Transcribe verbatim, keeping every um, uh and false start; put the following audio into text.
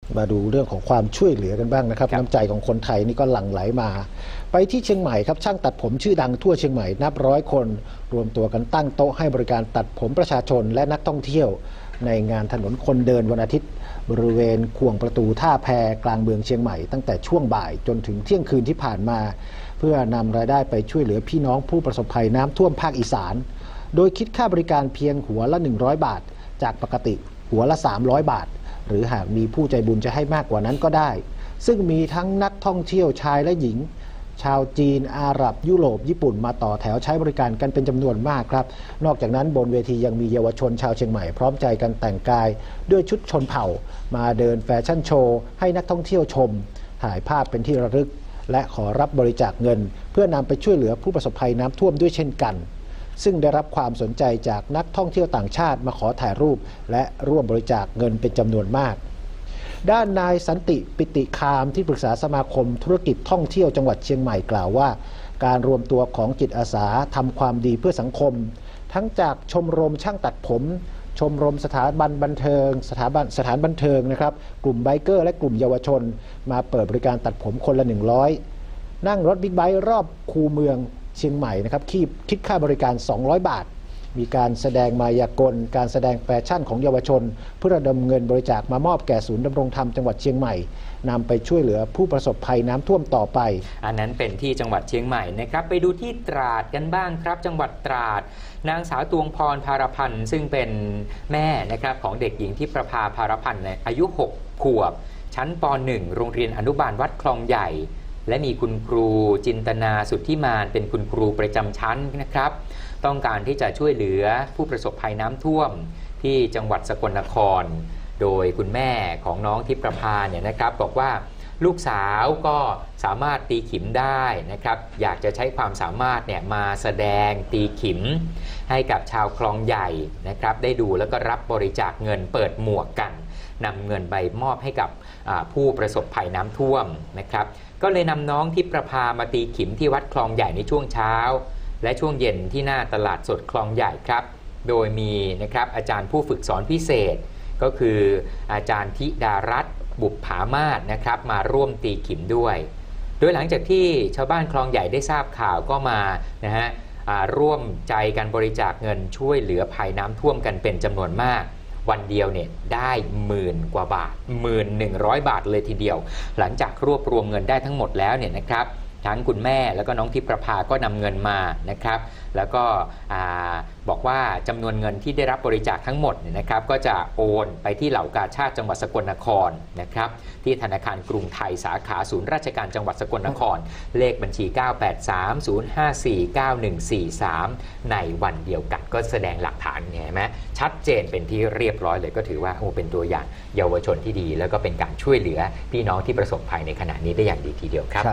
มาดูเรื่องของความช่วยเหลือกันบ้างนะครับน้ำใจของคนไทยนี่ก็หลั่งไหลมาไปที่เชียงใหม่ครับช่างตัดผมชื่อดังทั่วเชียงใหม่นับร้อยคนรวมตัวกันตั้งโต๊ะให้บริการตัดผมประชาชนและนักท่องเที่ยวในงานถนนคนเดินวันอาทิตย์บริเวณขวงประตูท่าแพกลางเมืองเชียงใหม่ตั้งแต่ช่วงบ่ายจนถึงเที่ยงคืนที่ผ่านมาเพื่อนำรายได้ไปช่วยเหลือพี่น้องผู้ประสบภัยน้ำท่วมภาคอีสานโดยคิดค่าบริการเพียงหัวละหนึ่งร้อยบาทจากปกติหัวละสามร้อยบาทหรือหากมีผู้ใจบุญจะให้มากกว่านั้นก็ได้ซึ่งมีทั้งนักท่องเที่ยวชายและหญิงชาวจีนอาหรับยุโรปญี่ปุ่นมาต่อแถวใช้บริการกันเป็นจำนวนมากครับนอกจากนั้นบนเวทียังมีเยาวชนชาวเชียงใหม่พร้อมใจกันแต่งกายด้วยชุดชนเผ่ามาเดินแฟชั่นโชว์ให้นักท่องเที่ยวชมถ่ายภาพเป็นที่ระลึกและขอรับบริจาคเงินเพื่อนำไปช่วยเหลือผู้ประสบภัยน้ำท่วมด้วยเช่นกันซึ่งได้รับความสนใจจากนักท่องเที่ยวต่างชาติมาขอถ่ายรูปและร่วมบริจาคเงินเป็นจำนวนมากด้านนายสันติปิติคามที่ปรึกษาสมาคมธุรกิจท่องเที่ยวจังหวัดเชียงใหม่กล่าวว่าการรวมตัวของจิตอาสาทำความดีเพื่อสังคมทั้งจากชมรมช่างตัดผมชมรมสถาบันบันเทิงสถาบันสถานบันเทิงนะครับกลุ่มไบเกอร์และกลุ่มเยาวชนมาเปิดบริการตัดผมคนละหนึ่งร้อยนั่งรถบิ๊กไบค์รอบคูเมืองเชียงใหม่นะครับคิดค่าบริการสองร้อยบาทมีการแสดงมายากลการแสดงแฟชั่นของเยาวชนเพื่อระดมเงินบริจาคมามอบแก่ศูนย์ดำรงธรรมจังหวัดเชียงใหม่นำไปช่วยเหลือผู้ประสบภัยน้ำท่วมต่อไปอันนั้นเป็นที่จังหวัดเชียงใหม่นะครับไปดูที่ตราดกันบ้างครับจังหวัดตราดนางสาวตวงพรภารพันธ์ซึ่งเป็นแม่นะครับของเด็กหญิงที่ประภาภารพันธ์อายุหกขวบชั้นป หนึ่ง โรงเรียนอนุบาลวัดคลองใหญ่และมีคุณครูจินตนาสุทธิมานเป็นคุณครูประจำชั้นนะครับต้องการที่จะช่วยเหลือผู้ประสบภัยน้ำท่วมที่จังหวัดสกลนครโดยคุณแม่ของน้องทิพย์ประภาเนี่ยนะครับบอกว่าลูกสาวก็สามารถตีขิมได้นะครับอยากจะใช้ความสามารถเนี่ยมาแสดงตีขิมให้กับชาวคลองใหญ่นะครับได้ดูแล้วก็รับบริจาคเงินเปิดหมวกกันนำเงินใบมอบให้กับผู้ประสบภัยน้ำท่วมนะครับก็เลยนำน้องทิพย์ประภามาตีขิมที่วัดคลองใหญ่ในช่วงเช้าและช่วงเย็นที่หน้าตลาดสดคลองใหญ่ครับโดยมีนะครับอาจารย์ผู้ฝึกสอนพิเศษก็คืออาจารย์ธิดารัตน์บุปผามาศนะครับมาร่วมตีขิมด้วยโดยหลังจากที่ชาวบ้านคลองใหญ่ได้ทราบข่าวก็มานะฮะร่วมใจกันบริจาคเงินช่วยเหลือภัยน้ำท่วมกันเป็นจำนวนมากวันเดียวเนี่ยได้หมื่นกว่าบาทหมื่นหนึ่งร้อยบาทเลยทีเดียวหลังจากรวบรวมเงินได้ทั้งหมดแล้วเนี่ยนะครับทั้งคุณแม่แล้วก็น้องทิพย์ประภาก็นำเงินมานะครับแล้วก็บอกว่าจำนวนเงินที่ได้รับบริจาคทั้งหมดเนี่ยนะครับก็จะโอนไปที่เหล่ากาชาดจังหวัดสกลนครนะครับที่ธนาคารกรุงไทยสาขาศูนย์ราชการจังหวัดสกลนครเลขบัญชีเก้า แปด สาม ศูนย์ ห้า สี่ เก้า หนึ่ง สี่ สามในวันเดียวกันก็แสดงหลักฐานไงไหมชัดเจนเป็นที่เรียบร้อยเลยก็ถือว่าโอ้เป็นตัวอย่างเยาวชนที่ดีแล้วก็เป็นการช่วยเหลือพี่น้องที่ประสบภัยในขณะนี้ได้อย่างดีทีเดียวครับ